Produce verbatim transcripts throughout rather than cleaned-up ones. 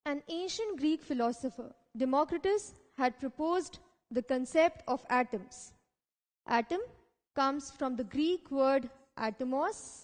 An ancient Greek philosopher, Democritus, had proposed the concept of atoms. Atom comes from the Greek word atomos,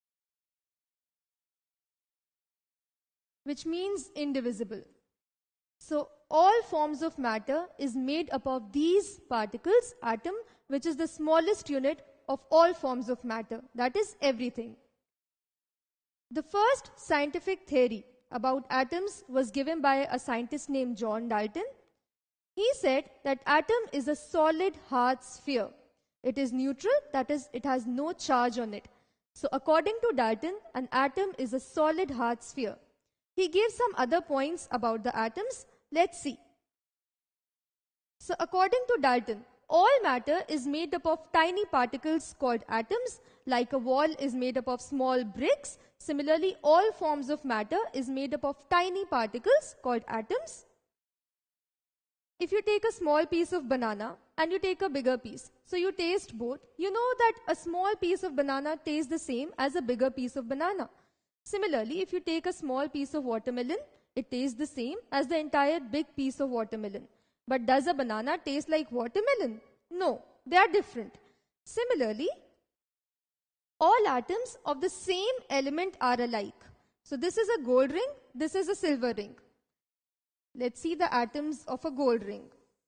which means indivisible. So all forms of matter is made up of these particles, atom, which is the smallest unit of all forms of matter, that is everything. The first scientific theory about atoms was given by a scientist named John Dalton. He said that atom is a solid hard sphere. It is neutral, that is, it has no charge on it. So according to Dalton, an atom is a solid hard sphere. He gave some other points about the atoms. Let's see. So according to Dalton, all matter is made up of tiny particles called atoms. Like a wall is made up of small bricks, similarly all forms of matter is made up of tiny particles called atoms. If you take a small piece of banana and you take a bigger piece, so you taste both, you know that a small piece of banana tastes the same as a bigger piece of banana. Similarly, if you take a small piece of watermelon, it tastes the same as the entire big piece of watermelon. But does a banana taste like watermelon? No, they are different. Similarly, all atoms of the same element are alike. So this is a gold ring, this is a silver ring. Let's see the atoms of a gold ring.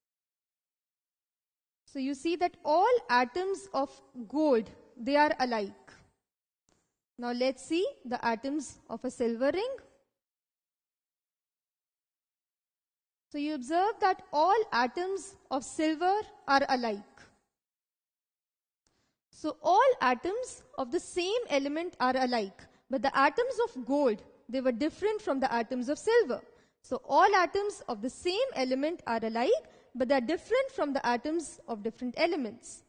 So you see that all atoms of gold, they are alike. Now let's see the atoms of a silver ring. So you observe that all atoms of silver are alike. So all atoms of the same element are alike, but the atoms of gold, they were different from the atoms of silver. So all atoms of the same element are alike, but they are different from the atoms of different elements.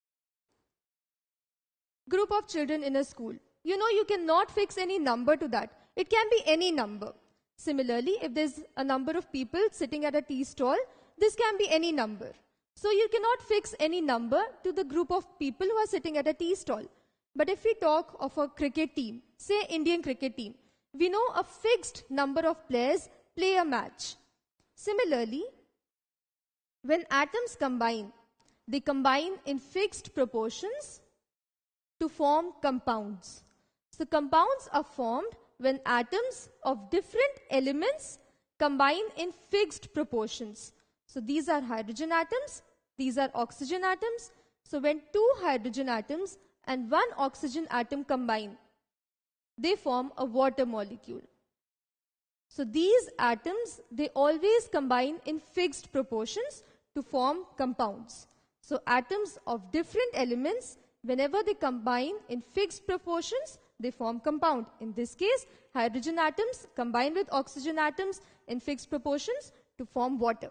Group of children in a school. You know, you cannot fix any number to that. It can be any number. Similarly, if there's a number of people sitting at a tea stall, this can be any number. So you cannot fix any number to the group of people who are sitting at a tea stall. But if we talk of a cricket team, say Indian cricket team, we know a fixed number of players play a match. Similarly, when atoms combine, they combine in fixed proportions to form compounds. So compounds are formed when atoms of different elements combine in fixed proportions. So these are hydrogen atoms, these are oxygen atoms. So when two hydrogen atoms and one oxygen atom combine, they form a water molecule. So these atoms, they always combine in fixed proportions to form compounds. So atoms of different elements, whenever they combine in fixed proportions, they form compound. In this case, hydrogen atoms combine with oxygen atoms in fixed proportions to form water.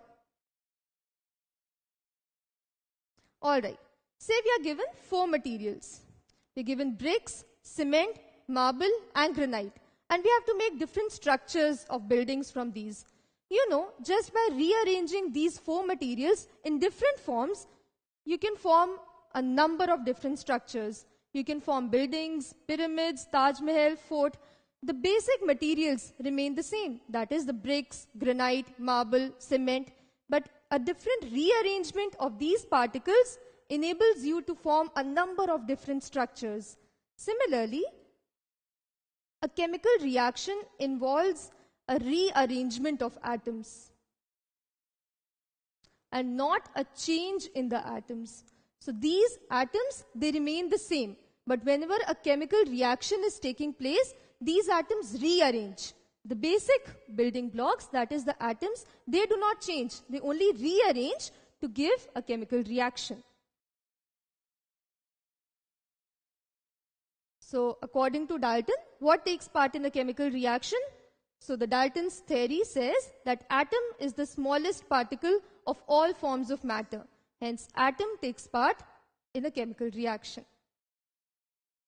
Alright, say we are given four materials. We are given bricks, cement, marble and granite. And we have to make different structures of buildings from these. You know, just by rearranging these four materials in different forms, you can form a number of different structures. You can form buildings, pyramids, Taj Mahal, fort. The basic materials remain the same. That is the bricks, granite, marble, cement. But a different rearrangement of these particles enables you to form a number of different structures. Similarly, a chemical reaction involves a rearrangement of atoms and not a change in the atoms. So these atoms, they remain the same. But whenever a chemical reaction is taking place, these atoms rearrange. The basic building blocks, that is the atoms, they do not change. They only rearrange to give a chemical reaction. So according to Dalton, what takes part in a chemical reaction? So the Dalton's theory says that atom is the smallest particle of all forms of matter. Hence, atom takes part in a chemical reaction.